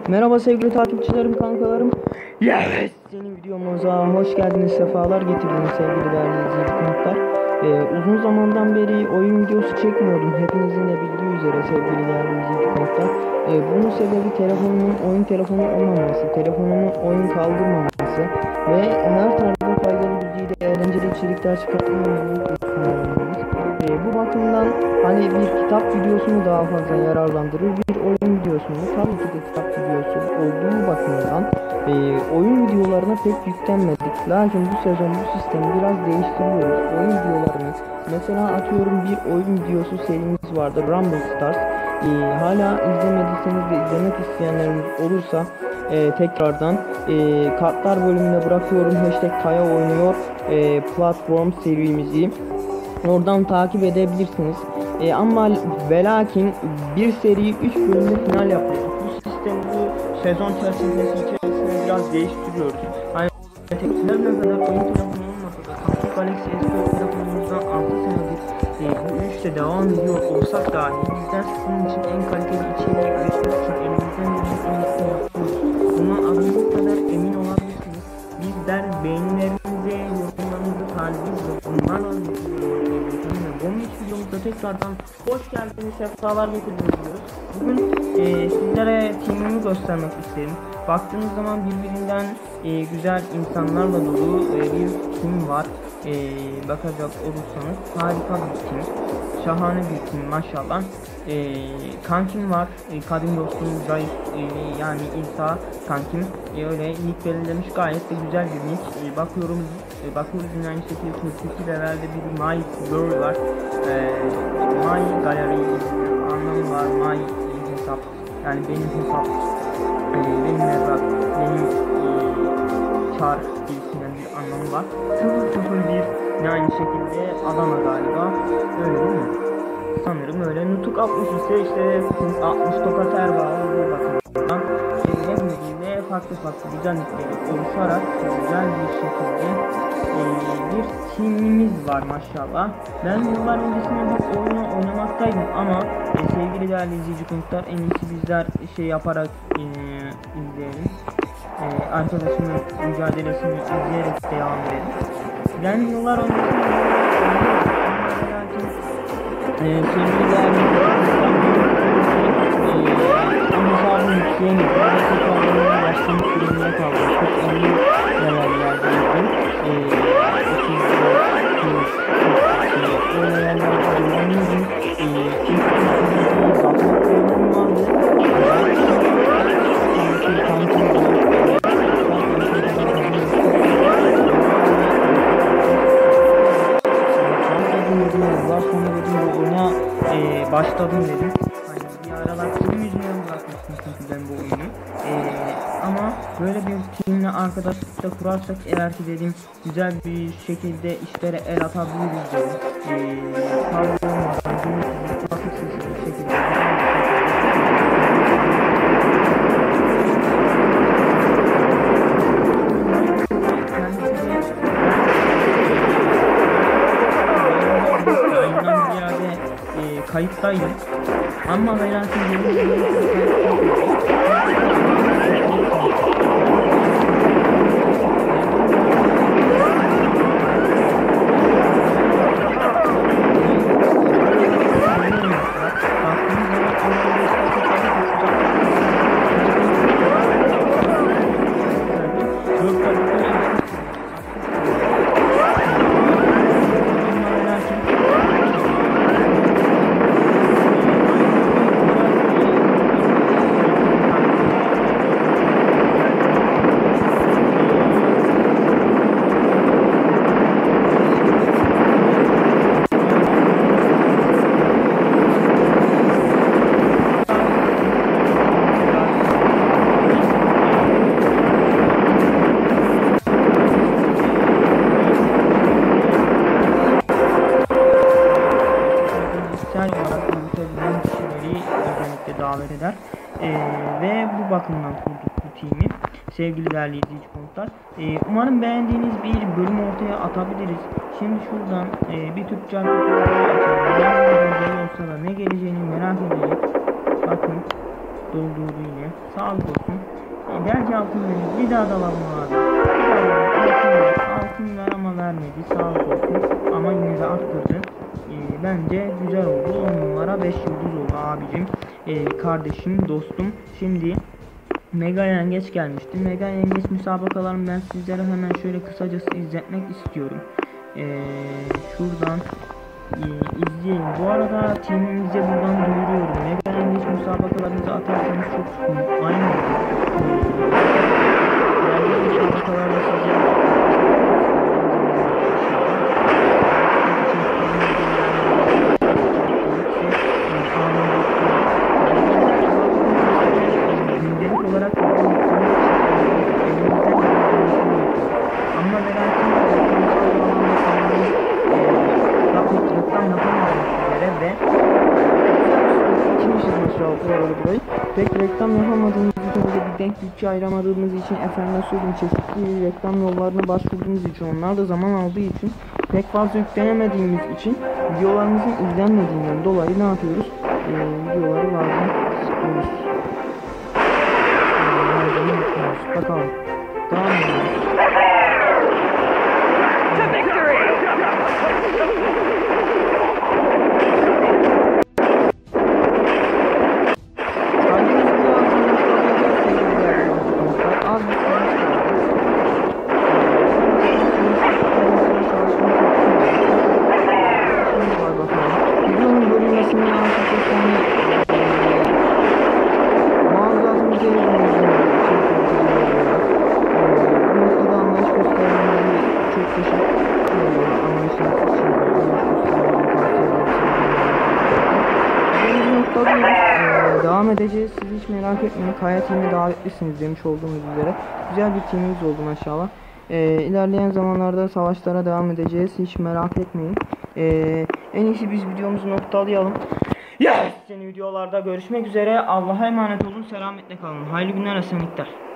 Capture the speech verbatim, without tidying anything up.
Merhaba sevgili takipçilerim, kankalarım. Yes! Yeni videomuza hoş geldiniz, sefalar getirdiniz sevgili değerli izleyici konuklar. Ee, uzun zamandan beri oyun videosu çekmiyordum. Hepinizin de bildiği üzere sevgili değerli izleyici konuklar. Ee, bunun sebebi telefonumun oyun telefonu olmaması, telefonumun oyun kaldırmaması ve her tarzda faydalı, güzel, eğlenceli içerikler çıkartmamamız. Ee, bu bakımdan hani bir kitap videosunu daha fazla yararlandırır, bir oyun videosunu tabii ki de kitap videosu olduğu bakımdan e, oyun videolarına pek yüklenmedik. Lakin bu sezon bu sistemi biraz değiştiriyoruz. Oyun videolarını mesela atıyorum, bir oyun videosu serimiz vardı, Rumble Stars. E, hala izlemediyseniz de izlemek isteyenleriniz olursa e, tekrardan e, kartlar bölümüne bırakıyorum. Hashtag Kaya oynuyor e, platform serimizi. Oradan takip edebilirsiniz. E, ama ve lakin bir seri üç bölümde final yapıyoruz. Bu sistemi bu sezon çerçevesi içerisinde biraz değiştiriyoruz. Hani her ne kadar oyun telefonu olmasa da Samsung Galaxy S dört telefonumuzdan altı senedir e, bu işte devam ediyor olsak dahi bizden sizin için en kaliteli içeriği üretmek için elimizden geleni yapıyoruz. Bundan adımız kadar emin olabilirsiniz. Bizler beğenilerinize, yorumlarınızı talibiz ve bunlarla bunun için videomuzda tekrardan hoş geldiniz, sefalar getirdiniz diyoruz. Bugün e, sizlere teamimi göstermek isterim. Baktığınız zaman birbirinden e, güzel insanlarla dolu e, bir team var. E, bakacak olursanız harika bir team, şahane bir team maşallah. E, kankim var, e, kadim dostum Zayıf, e, yani İsa kankim, e, öyle nick belirlemiş, gayet de güzel bir nick. E, bakıyorum e, bakıyoruz yine aynı şekilde kırk iki levelde bir My Girl var, e, My Gallery anlamı var, My hesap, yani benim hesap, e, benim hesap, benim e, çar gibisinden bir anlamı var. sıfır sıfır bir yine aynı şekilde Adana galiba, öyle değil mi? Sanırım öyle. Nutuk altmış ise işte altmış tokat Erbağ'ı bakımından hepimizde farklı farklı güzellikleri oluşarak güzel bir şekilde e, bir teamimiz var maşallah. Ben yıllar öncesinde bir oyunu oynamaktaydım ama e, sevgili değerli izleyici konuklar, en iyisi bizler şey yaparak e, izleyelim. E, arkadaşımın mücadelesini izleyerek devam edelim. Ben yıllar öncesinde Ee, sevgili değerli ama sağlığı yükseğini tekrarlarına başlamış durumuna kaldı. Çok iyi yerlerdeydim. otuz öyle yerlerde durumumuzun ilk bir basmak durumum vardı. Yıllar sonra dedim bu oyuna e, başladım dedim. Hani bir aralar film yüzünden bırakmıştım çünkü ben bu oyunu. E, ama böyle bir teamle arkadaşlıkta kurarsak eğer ki dedim güzel bir şekilde işlere el atabiliriz dedim. E, Pardon olmadan günlük basıksız bir şekilde kayıttaydım ama ben artık davet eder ee, ve bu bakımdan kurduk bu team'i sevgili değerli izleyici konuklar. Ee, umarım beğendiğiniz bir bölüm ortaya atabiliriz. Şimdi şuradan e, bir Türkçe arkadaşlar olsa da ne geleceğini merak edelim. Bakın doldurdu yine. Sağlık olsun. E, belki altın verir. Bir daha dalalım abi. Bir daha altın ver. Altın ver ama vermedi. Sağlık olsun. Ama yine de arttırdı. E, bence güzel oldu. on numara beş yıldız oldu abicim. E, kardeşim, dostum. Şimdi Mega Yengeç gelmişti. Mega Yengeç müsabakalarını ben sizlere hemen şöyle kısacası izletmek istiyorum. Ee, şuradan e, izleyin. Bu arada teamimize buradan duyuruyorum. Mega Yengeç müsabakalarınızı atarsanız çok aynı. Diğer müsabakalarda sizlere olarak ama merak reklam yapamadım sizlere ve ikinci burayı pek reklam yapamadığımız için bir denk bütçe ayıramadığımız için efendim söyleyeyim çeşitli reklam yollarına başvurduğumuz için onlar da zaman aldığı için pek fazla yüklenemediğimiz için videolarımızın izlenmediğinden dolayı ne yapıyoruz? Ee, videoları bazen sıkıyoruz. Bakalım. Devam ediyoruz. Videonun bölünmesinin arkasında mağazasını çevirdiğimiz bu noktada anlayış gösterdiğiniz çok teşekkür ederim. Anlayışınız için anlayış gösterdiğiniz bu noktada ee, devam edeceğiz. Siz hiç merak etmeyin. Kaya team'e davetlisiniz demiş olduğunuz üzere. Güzel bir teamimiz oldu maşallah. Ee, ilerleyen zamanlarda savaşlara devam edeceğiz. Hiç merak etmeyin. Ee, en iyisi biz videomuzu noktalayalım. Yes! Yeni videolarda görüşmek üzere. Allah'a emanet olun. Selametle kalın. Hayırlı günler, esenlikler.